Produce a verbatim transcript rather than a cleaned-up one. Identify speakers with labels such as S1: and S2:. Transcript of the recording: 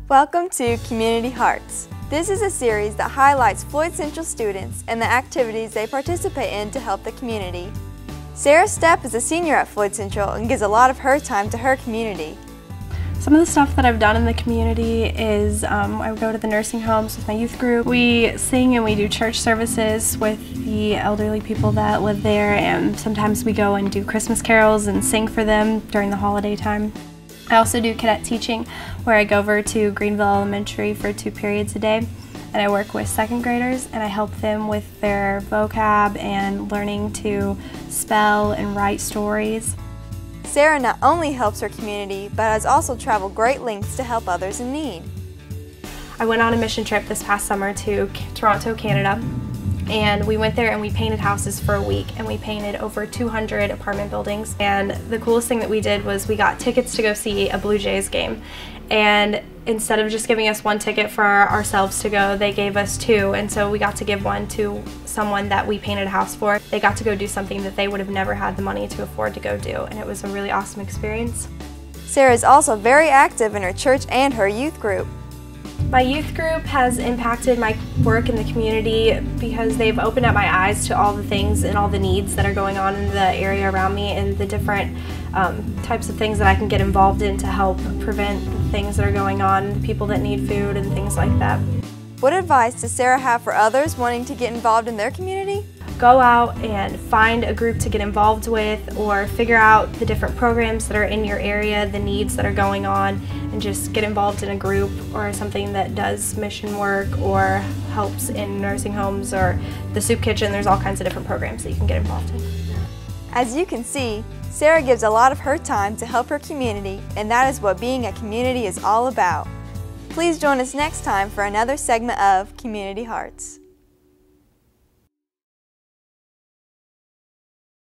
S1: Welcome to Community Hearts. This is a series that highlights Floyd Central students and the activities they participate in to help the community. Sarah Stepp is a senior at Floyd Central and gives a lot of her time to her community.
S2: Some of the stuff that I've done in the community is um, I go to the nursing homes with my youth group. We sing and we do church services with the elderly people that live there, and sometimes we go and do Christmas carols and sing for them during the holiday time. I also do cadet teaching, where I go over to Greenville Elementary for two periods a day, and I work with second graders and I help them with their vocab and learning to spell and write stories.
S1: Sarah not only helps her community, but has also traveled great lengths to help others in need.
S2: I went on a mission trip this past summer to Toronto, Canada, and we went there and we painted houses for a week, and we painted over two hundred apartment buildings. And the coolest thing that we did was we got tickets to go see a Blue Jays game, and instead of just giving us one ticket for ourselves to go, they gave us two, and so we got to give one to someone that we painted a house for. They got to go do something that they would have never had the money to afford to go do, and it was a really awesome experience.
S1: Sarah is also very active in her church and her youth group.
S2: My youth group has impacted my work in the community because they've opened up my eyes to all the things and all the needs that are going on in the area around me, and the different um, types of things that I can get involved in to help prevent the things that are going on, the people that need food and things like that.
S1: What advice does Sarah have for others wanting to get involved in their community?
S2: Go out and find a group to get involved with, or figure out the different programs that are in your area, the needs that are going on, and just get involved in a group or something that does mission work or helps in nursing homes or the soup kitchen. There's all kinds of different programs that you can get involved in.
S1: As you can see, Sarah gives a lot of her time to help her community, and that is what being a community is all about. Please join us next time for another segment of Community Hearts.